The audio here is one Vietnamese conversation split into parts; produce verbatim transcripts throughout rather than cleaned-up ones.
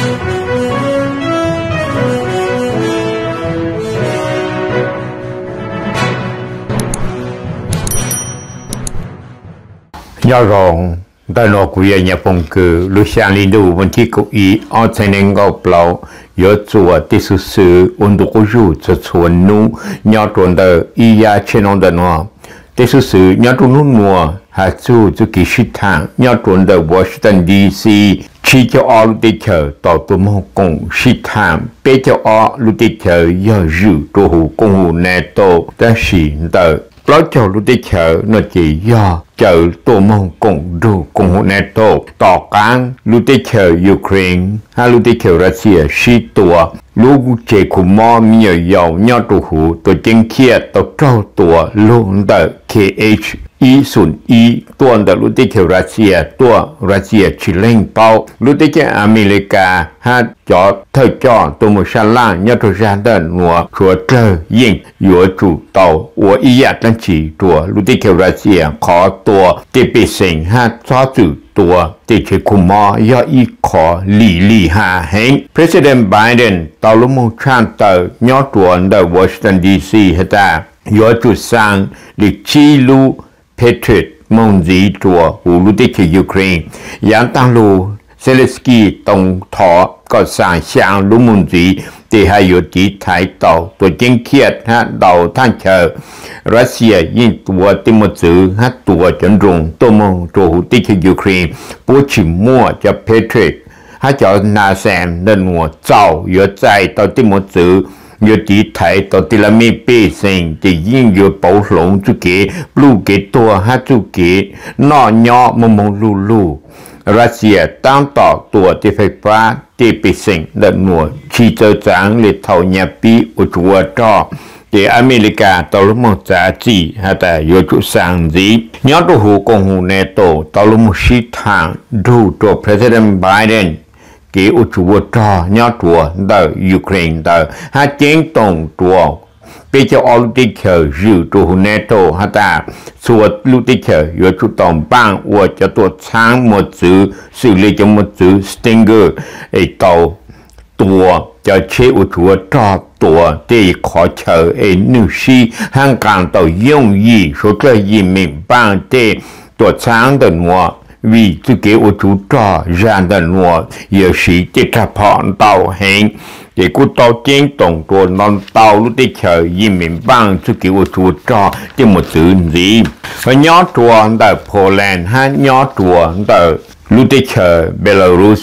nhớ rằng tại nó cũng là nhà phong cử lúc sáng lên đầu vấn đề của ý ở trên nền gạo blau nhớ chùa để sự sự ổn định của chủ cho chuẩn nu nhớ tuần đầu ý ya trên ông đàn hoa để sự sự nhớ tuần nu mùa hà chủ cho kỳ sĩ thang nhớ tuần đầu Washington đê xê chỉ cho ở lúc để chờ tàu tàu mong cùng sĩ thang bé cho ở lúc để chờ nhớ dự đồ hữu công hữu nè tổ đã sĩ tờ lão châu lúc đi chợ nó chỉ do chợ tổ mong cùng đủ cùng hộ NATO tỏ cán lúc đi chợ Ukraine hay lúc đi chợ Russia xí tùa lúc chế của mò nhiều dầu nhau tụ hữu tổ chính kia tổ trâu tùa luôn đợi K H ý xuân ý tuần đợi lúc đi chợ Russia tua Russia chỉ lên bao lúc đi chợ America ha cho thời cho tổ một sản lang nhau tổ ra đợt mùa chúa trơ yên yếu chủ tàu của ý ạ đang chỉ tùa lúc đi chợ Russia khó tùa để bị sinh ha cho chủ tùa để chế của mò do ý khó lì lì hạ hẹn President Biden tàu lúc một tràn tờ nhau tuần đợi Washington đê xê hết ta yếu chủ sang để chi lưu Patriot mong gì chùa của lúc đi chợ Ukraine giáng tăng lưu Zelensky tổng thọ có sang sang lúc mong gì thì hay yếu chỉ thái tàu tổ chính kiệt ha đầu thanh chờ Russia yên tùa tìm một chữ ha tùa chuẩn rung tô mong chùa của đi chợ Ukraine bố chỉ mua cho Patriot ha cho na xem nên mùa giàu yếu chạy tàu tìm một chữ nhớ chỉ thấy tàu tì la mi bê sinh thì yên nhớ bảo lộn chú kế lưu kế tua hát chú kế nó nhỏ mong mong lưu lưu Russia tăng tỏ tua thì phải phá thì bê sinh lần mùa chỉ cho chẳng liệt thầu nhà bí của chúa cho thì America tàu lúc một giá trị hay là yếu chủ sang gì nhớ đồ hữu công hữu nè tổ tàu lúc một sĩ thang đủ cho President Biden cái ô chúa cho nhớ chùa đờ Ukraine đờ hai chiến tổng chùa bây giờ ở lúc đi chờ dự chùa NATO ha ta chùa lúc đi chờ yếu chủ tổng bang và cho tôi sáng một chữ xử lý cho một chữ Stinger ấy tàu chùa cho chế ô chúa cho chùa để khó chờ ấy nữ sĩ hàng càng tàu dùng gì số cái gì mình bang để tôi sáng được mua vì tự kế ô chú trò ra đần mùa giờ sĩ chế trả phọn tàu hẹn để cô tàu chiến tổng tổ non tàu lúc đi chờ gì mình băng tự kế ô chú trò để một thứ gì và nhỏ chùa tại Poland hay nhỏ chùa tại lúc đi chờ Belarus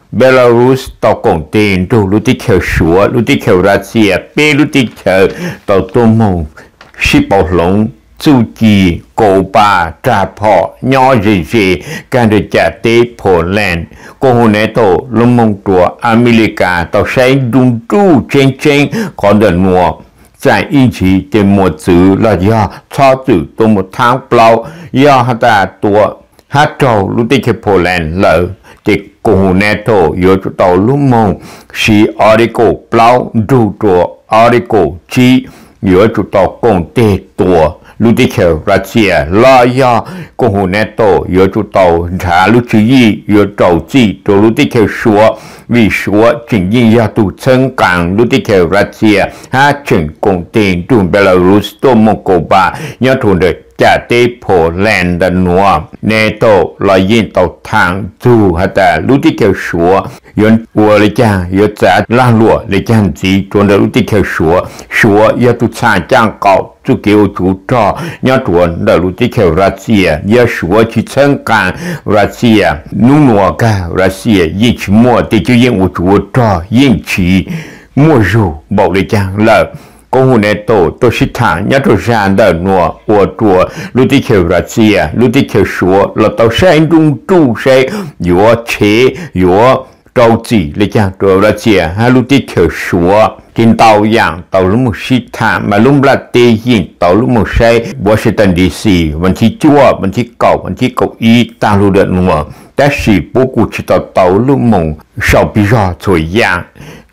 Belarus tàu công tiền rồi lúc đi chờ sủa lúc đi chờ Russia bê lúc đi chờ tàu tôm mông ship bảo lông chú kỳ cổ bà trả phỏ nhỏ gì gì càng được trả tế Poland cô hồn này tổ lúc mong chùa America tàu sẽ đúng chú trên trên còn đợt mùa在一起的么子了呀，超子多么汤包呀，哈达多哈州路的去波兰了，的公那头有就到路梦是 article 包住着 article 七有就到公的多。路地球รัสเซียลายากงหูเนโต有主导查路之意有着急着路地球说为说经营要度成港路地球รัสเซีย哈整共定住เบลารุส多蒙古巴要图的จากที่โปแลนด์ดันนัวเนโตลอยยินต่อทางจูฮัตแต่รู้ที่เกี่ยวชัวยนวัวเลยจ้ายศจัดล่างลัวเลยจ้างจีจนได้รู้ที่เกี่ยวชัวชัวยาตุชาจ้างเก่าจูเกี่ยวจูจ่อยาตวนได้รู้ที่เกี่ยวรัสเซียยาชัวที่เชิงการรัสเซียนุ่งนัวการัสเซียยิ่งชิมัวที่จะยิ่งอุจูจ่อยิ่งชีมัวจูบอกเลยจ้างเลิก公户呢都都是他，伢都山的诺我做，陆地球热气，陆地球说，了到山中住谁有车有着急，你讲做热气，还陆地球说，跟导样到路木是他，嘛路不拉地印到路木谁，我是等的是问题多，问题高，问题高一大陆的诺。但是不过知道道路梦少比较怎样，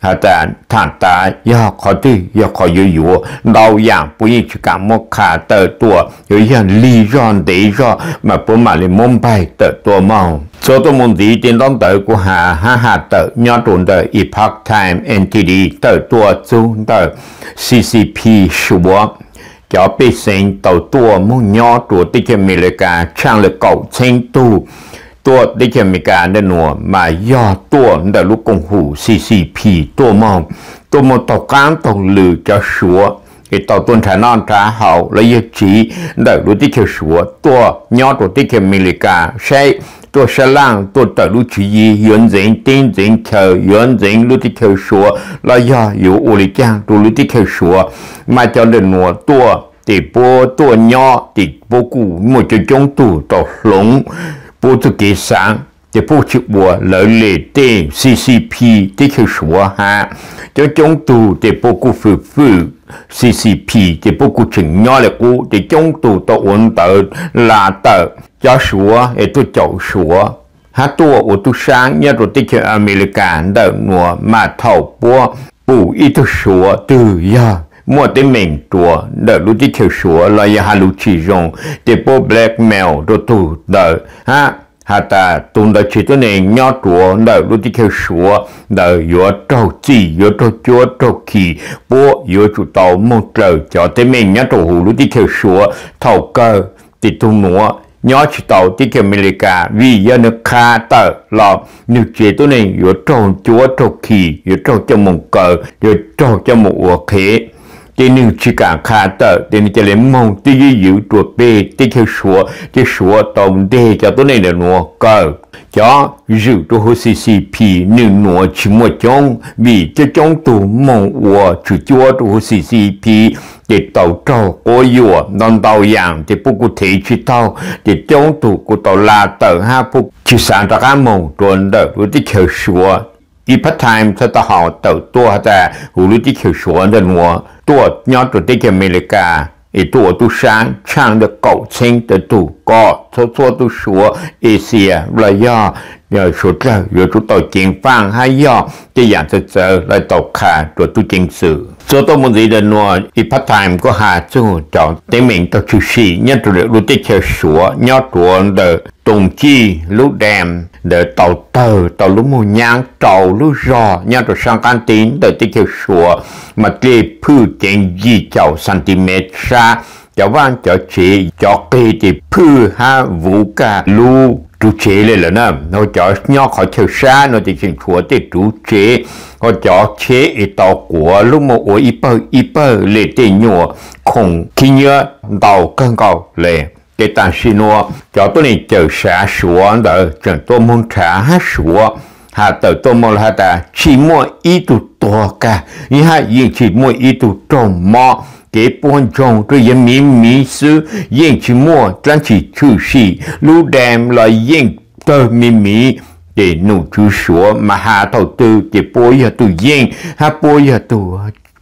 ha ta thản ta ya khó tư ya khó yếu yếu đau dạng bùi như chỉ cả một khả tờ tua yếu dạng lý do để do mà bố mà lên mông bay tờ tua mong số tôi muốn gì trên đón tờ của hà ha ha tờ nhỏ trốn tờ Epoch Time en tê đê tờ tua chú tờ xê xê pê sủa cho bê sinh tàu tua muốn nhỏ trốn tích cho America trang lực cầu tranh tuตัวได้จะมีการได้หนัวมาย่อตัวแต่ลูกกงหู ซี ซี พี ตัวมองตัวมองต่อการต่อลือจะชัวไอต่อต้นฐานอนท้าเห่าและยจีแต่ลูกที่จะชัวตัวย่อตัวที่จะมีลิกาใช้ตัวฉลางตัวแต่ลูกจียืนเริงติ้งเริงเขยยืนเริงลูกที่จะชัวและย่ออยู่อุลิจังตัวลูกที่จะชัวมาจะได้หนัวตัวติดโปตัวย่อติดโปกูหมดจะจงตัวต่อหลงbố tôi kể sáng để bố chịu bùa lợi lệ tên xê xê pê để khởi sủa ha cho trong tù để bố cụ phử phử xê xê pê để bố cụ chừng nhỏ là cụ để trong tù tôi ổn tờ là tờ cho sủa để tôi chậu sủa hát tôi ở tôi sáng nhớ rồi tích cho America đợi mùa mà thầu bố bù ít tôi sủa từ giờ mua tên mình chùa đợi lúc đi theo sủa là ya halu chỉ dùng để bố blackmail đồ tù đợi ha ha ta tụng đợi chỉ tôi này nhỏ chùa đợi lúc đi theo sủa đợi yếu trâu chỉ yếu trâu chúa trâu kỳ bố yếu chủ tàu một trời cho tên mình nhá trâu hù lúc đi theo sủa thầu cơ thì tung nữa nhỏ chỉ tàu tí kia America vì giờ nó khá tờ là nước chế tôi này yếu trâu chúa trâu kỳ yếu trâu cho một cờ yếu trâu cho một ủa khế thì nếu chỉ cả khá tờ thì nó sẽ lên mong tí dư dữ chuột bê tí kêu sủa tí sủa tổng đề cho tôi này là nùa cờ cho dự tôi hồ xê xê pê nếu nùa chỉ một trong vì cho trong tù mong ủa chủ chúa tôi hồ xê xê pê để tàu trâu có dùa non tàu dạng thì bố cụ thể chỉ tàu để trong tù của tàu là tờ ha bố chỉ sáng ra các mong tuần đợi với tí kêu sủa Epoch Time sẽ ta họ tàu tua ta hữu lý tí kêu sủa là nùaตัวย้อนตัวที่อเมริกาไอตัวตัวช้างช่างเด็กเก่าเชิงแต่ตัวก็ทั่วทั่วตัวชัวเอเชียระยะเนี่ยสุดแล้วอยู่ตัวต่อจริงฟังให้ย่อจะอยากจะเจอเลยตกขาตัวตัวจริงสื่อส่วนตัวมันดีเดินนัวอีพัฒไทม์ก็หาจู่จอดเต็มเหม่งตัวชื่อสีเนี่ยตัวเด็กรู้ที่เชื่อชัวยอดตัวเด็กตรงจี้ลูกแดมเด็กเต่าเตอเต่าลูกมูยางเต่าลูกรอเนี่ยตัวช่างการตีนเด็กที่เชื่อชัวมาเก็บพืชเจงยี่เจ้าซนติเมตรซาจะว่างจะเฉยจะเกยที่พืชฮะวูกาลูดูเฉยเลยเหรอนะเราจะย่อขอเชื่อซาเราจะชิงชัวที่ดูเฉยเขาจะเฉยอีต่อกัวลูกโมโออีเปอร์อีเปอร์เลยเตญัวคงขี้เนื้อเต่าเกินเก่าเลยcái tàn xin nó cho tôi này chờ xả xuống đỡ chẳng tôi muốn trả hát xuống hà tờ tôi muốn hà ta chỉ mua ít tụ to cả như hà yên chỉ mua ít tụ trồng mò cái bốn trồng tôi yên miếng miếng sư yên chỉ mua chẳng chỉ chữ sĩ lưu đem là yên tờ miếng miếng để nụ chữ xuống mà hà đầu tư để bố giờ tụ yên hà bố giờ tụ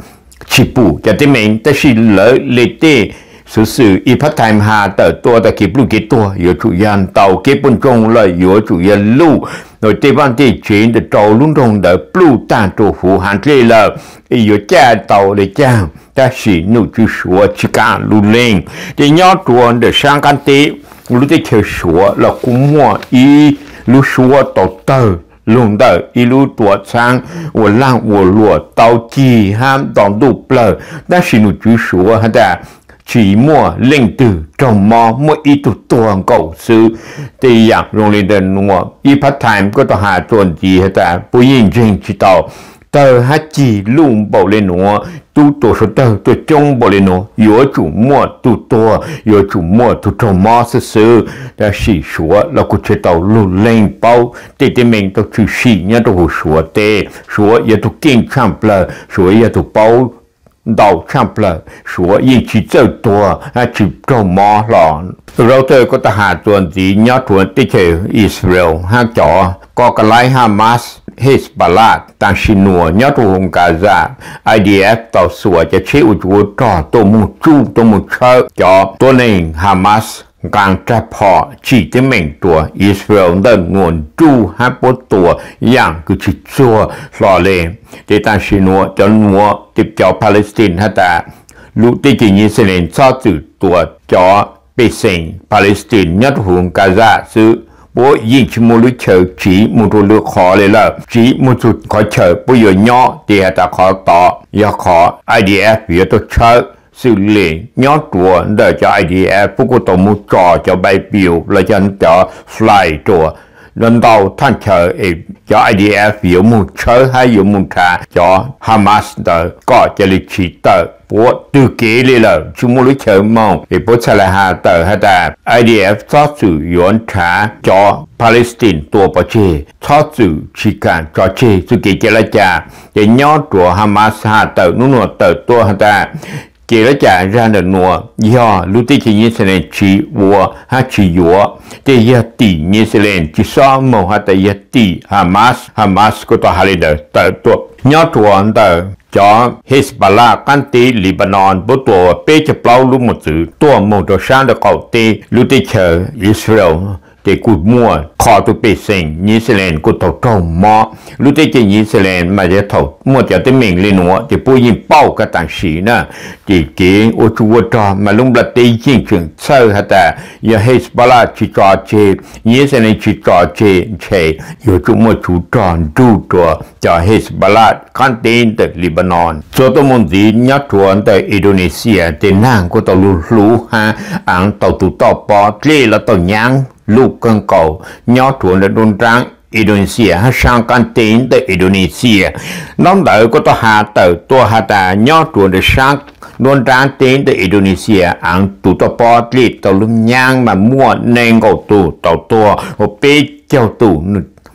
chỉ bù cho tới mình ta xin lỡ lệ tê sự sự Epoch Time hà tờตัวแต่เก็บลูกเก็บตัวอยู่จุยันเต่าเก็บบนตรงเลยอยู่จุยันลูกโดยที่บ้านที่เฉียนแต่เต่าลุ่นตรงเดอปลูกต้านตัวหูหันเลยเลยอยู่แจ้เต่าเลยจ้างแต่สิหนูจะชัวชิการลูเล่งที่ยอดตัวเดอสร้างกันตีลูกที่เขียวชัวแล้วกุมหัวอีลูกชัวต่อเตอลงเดออีลูตัวช้างวัวล่างวัวหลวดเต่าจีห้ามตอนดูเปล่าแต่สิหนูจะชัวฮะแต่chỉ mua linh từ trong mò mua ít tụ tuồng cầu sư thì dạng rong lên đền mua Epoch Time có tao hà tuần gì hết ta bố yên trên chỉ tao tờ hát chỉ lùng bảo lên nó tu tổ số tờ tu trong bảo lên nó yếu chủ mua tu to yếu chủ mua tu trong mò sơ sơ đã xỉ số là có chế tàu lùn lên bao để để mình tao chỉ xỉ nhá tao hồ số tê số yếu tu kinh champ là số yếu tu bao đầu champ là số yên chỉ chơiตัวchỉ trong mò lònเราเจอก็ทหารตัวนี้ยอดตัวที่เจออิสราเอลห้าจ่อก็กลายฮามาสเฮสบาลาดต่างชินัวยอดตัวของกาซา ไอ ดี เอฟ ต่อสู้จะเชื่ออุจจาระตัวมุจูตัวมุเชอจ่อตัวหนึ่งฮามาส càng tra phò chỉ tới mình tua Israel đơn nguồn tru hai bố tua yang cứ chỉ chua lò lên để ta xin mua cho mua tiếp cho Palestine hay ta lúc tới chỉ Israel cho từ tua cho bê sinh Palestine nhất hướng Gaza sự bố yên chỉ một lúc chờ chỉ một lúc khó lên là chỉ một chút khó chờ bây giờ nhỏ thì ta khó tỏ giờ khó i đê ép việc tôi chờ xử lý nhỏ tuổi để cho i đê ép phụ có một trò cho bài biểu là cho cho fly tuổi lần đầu thanh chờ cho i đê ép việc một chờ hay việc một thà cho Hamas đó có cho lịch chỉ tờ bố từ kế lên là chúng muốn lúc chờ mong để bố sẽ là hạ tờ hay ta i đê ép cho sự yuan trả cho Palestine tua bỏ chê cho sự chỉ cần cho chê sự kế chế là cha để nhỏ tuổi Hamas hạ tờ nụ nụ tờ tua hay ta chế là cha ra được nụ do lúc tí chỉ như thế này chỉ vua hay chỉ vua để giờ tỷ như thế này chỉ so mong hay ta giờ tỷ Hamas Hamas có tòa hạ lên tờ tua nhỏ tuổi tờ cho Hezbollah căn tì Lebanon bố tổ bê chập lâu lúc một chữ tổ một tổ sáng được cầu tì lúc tì chờ Israel để cụt mua khó tụ bê sinh New Zealand của tổ trồng mò lúc tì chỉ New Zealand mà để thầu mua cho tới mình lên nữa thì bố nhìn bao cái tảng sĩ nè thì cái ô chú ô trò mà lúc là tì chính trường sơ hả ta giờ Hezbollah chỉ trò chê New Zealand chỉ trò chê chê giờ chú mua chú tròn chú trò cho Hezbollah căn tì từ Lebanon cho tôi muốn gì nhắc chuẩn từ Indonesia thì nàng của tàu lũ lũ ha ăn tàu tụ tàu bò lê là tàu nhang lục cân cầu nhắc chuẩn là đồn trắng Indonesia ha sang căn tin từ Indonesia nón đợi của tàu hà tàu tua hà ta nhắc chuẩn để sang đồn trắng tin từ Indonesia ăn tụ tàu bò lê tàu lum nhang mà mua nên cầu tụ tàu tua hoặc bê châu tụ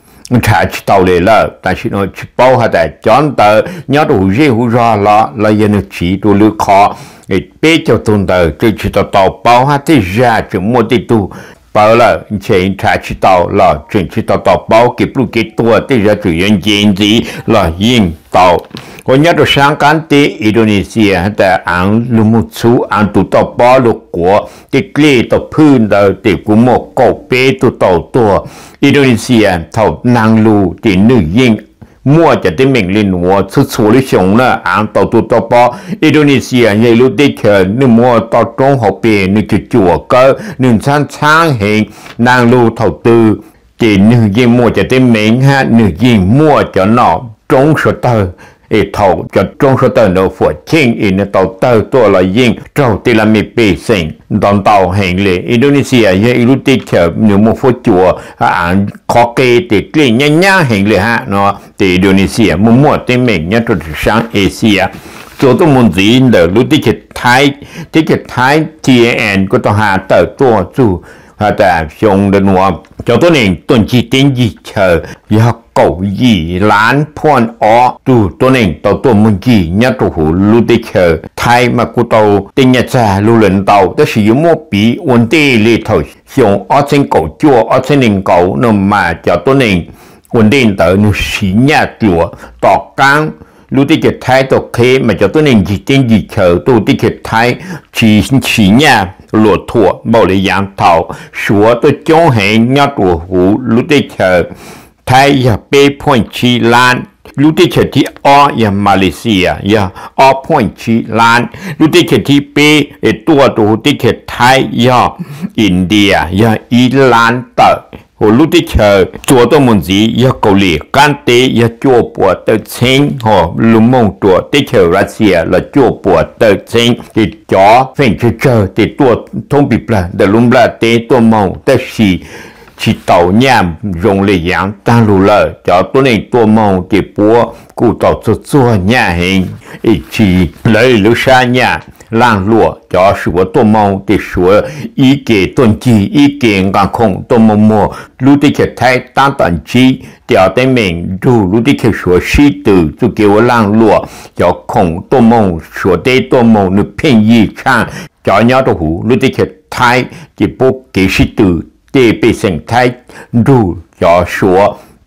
trả chỉ tàu lệ là ta chỉ nói chỉ bao hạt tại chọn tờ nhớ đủ gì hú ra là là dân chỉ đủ lựa khó để bé cho tuần tờ chỉ chỉ tàu tàu bao hạt thì ra chỉ mua tí tu bao là chỉ trả chỉ tàu là chỉ chỉ tàu tàu bao kịp lúc kịp tua thì ra chỉ nhân diện gì là yên tàu còn nhớ được sáng cán tí Indonesia tại ăn lu một số ăn tụ tàu bao lục của tí kê tàu phun tờ tí của một cổ bé tụ tàu tua Indonesia thầu năng lưu thì nữ yên mua cho tới mình lên mua xuất số lý sống là ăn tàu tụ tàu bao Indonesia như lúc đi chờ nữ mua tàu trống học bề nữ chỉ chùa cơ nữ sáng sáng hiện năng lưu thầu tư thì nữ yên mua cho tới mình ha nữ yên mua cho nó trống số tờ ê thầu cho trong số tờ nó phụ chính in tàu tờ tôi là yên trâu tì là mi bê sinh đòn tàu hành lệ Indonesia như ilu tì chờ nếu một phố chùa ảnh khó kê thì kê nhanh nhanh hành lệ hạ nó thì Indonesia một mùa tên mình nhất trong sáng Asia cho tôi muốn gì là lúc tí chết Thái tí chết Thái tê en của tàu hạ tờ tôi chú hạ ta xong đơn hòa cho tôi nên tuần chi tên gì chờ do cầu gì lán phun ó tu tôi nên tàu tôi muốn gì nhất tàu hủ lưu tê chờ Thái mà cô tàu tên nhà cha lưu lần tàu đó sử dụng một bí ổn tê lê thầu xong ó trên cầu chua ó trên nền cầu nó mà cho tôi nên ổn định tàu nó xí nhà chùa tỏ căng lưu tê chờ Thái tàu khế mà cho tôi nên gì tên gì chờ tu tê chờ Thái chỉ xí nhà lụa thua bảo lệ giang thảo số tôi chống hệ nhát của hủ lúc tê chờ Thái ya bê point chi lan lúc tê chờ thì o ya Malaysia ya o point chi lan lúc tê chờ thì bê để tua đồ tê chờ Thái ya India ya Iran tờ hồ lúc tê chờ chúa tôi muốn gì ya Cầu Lì can tế ya chúa bùa tờ chính hồ lúc mong chúa tê chờ Russia là chúa bùa tờ chính thì chó phèn chờ chờ thì tua thông bịp là để lúc là tế tua mong tờ xì chỉ tàu nhảm dùng lệ giảng tăng lù lợ cho tôi nên tua mong thì bùa cụ tàu cho chua nhà hình ý chỉ lấy lưu xa nhà lang lụa cho sửa tô mong để sửa ý kế tuần chi ý kế ngang không tô mong mua lưu tích cái thái tăng tận chi tiểu tay mình dù lưu tích cái sửa sĩ tử cho kêu lang lụa cho không tô mong sửa tê tô mong được phiên yi chang cho nhau đồ hủ lưu tích cái thái thì bố kế sĩ tử để bị sinh thái dù cho sửa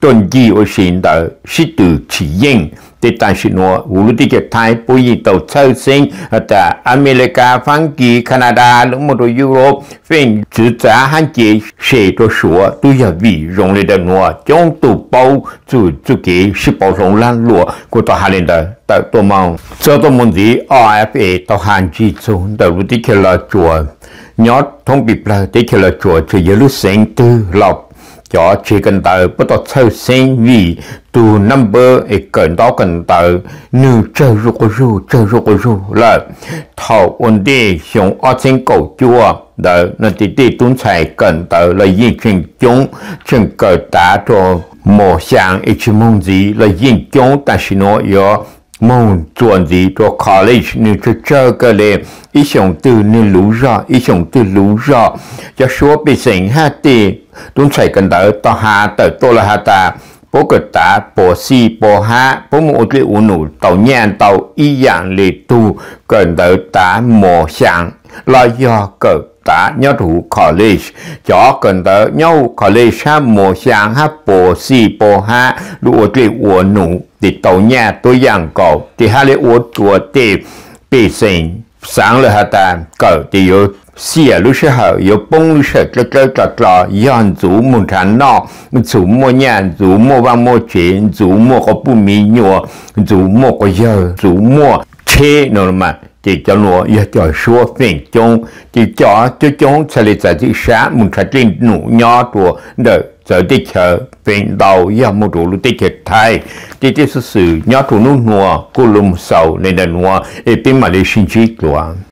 tôn gì ở xin đó sĩ tử chỉ yên để但是呢，无论这个台不一到超生，在美美加、法国、加拿大，那么多欧洲，反正在汉界写着说，都要为用来的呢，将都包就就给是包容烂路，过到下面的到多忙，这到问题 R F A 到汉界中，到如这个来做，nhớ thông bị là để cho là chùa cho yếu lúc sáng tư lọc cho chỉ cần tờ bắt đầu theo sinh vì từ number ấy cần đó cần tờ nữ chơi ru cô ru chơi ru cô ru là thầu ổn định dùng ở trên cầu chùa đó là tí tí tuấn chạy cần tờ là yên trình chúng trình cờ tá cho mồ sáng ấy chứ mong gì là yên chúng ta xin nói yếu mong chuẩn gì cho college nên cho chơi cái này ý tưởng từ nên lú ra ý tưởng từ lú ra cho số bị sinh ha thì tuấn chạy cần đỡ tao ha tới tôi là ha ta bố cật ta bố si bố ha bố một cái uốn nụ tàu nhàn tàu ý dạng lệ tu cần đỡ ta mồ sáng là do cờ ta nhớ đủ college cho cần đỡ nhau college ha mồ sáng ha bố si bố ha đủ cái uốn nụ thì tàu nhà tôi dạng cầu thì hai lễ uốn chùa thì bị sinh sáng là ha ta cờ thì有xia lúc时候有崩lúc时这这这这样祖母产闹祖母年祖母万母钱祖母个不米牛祖母个药祖母车那么thì cho nó yêu cho số phiền chung thì cho cho chúng sẽ lấy ra cái sáng mình sẽ trên nụ nhỏ của đợi giờ đi chờ phiền đầu yêu một đồ lúc đi chờ thay thì cái sự nhỏ của nó nua cô lùm sầu nên là nua để bên mà để sinh trí của